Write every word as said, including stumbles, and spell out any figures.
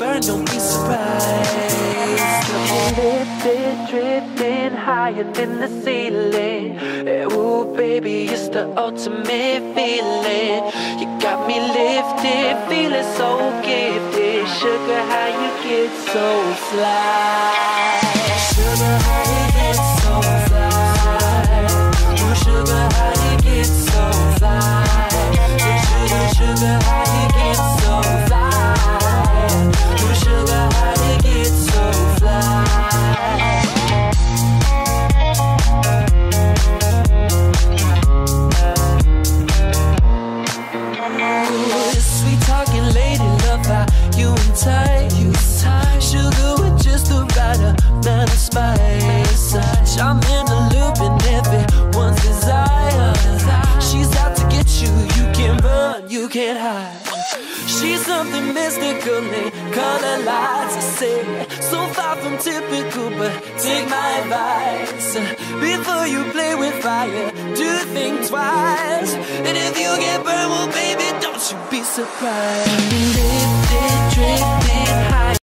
burn, don't be surprised. Lifted, drifting higher than the ceiling. Ooh, baby, it's the ultimate feeling. You got me lifted, feeling so gifted. Sugar, how you get so fly? Sugar, how you get so fly? Ooh, sugar, how you get so fly? Sugar, sugar, how you get so fly? Ooh, sugar, how you get so fly? Ooh, sweet talking lady, love how you and tight, you tight. Sugar with just the right amount of spice. I'm in the loop and everyone's desire. She's out to get you, you can't run, you can't hide. She's something mystical in color lights, I say. So far from typical, but take my advice. Before you play with fire, do think twice. And if you get burned, well baby, don't you be surprised.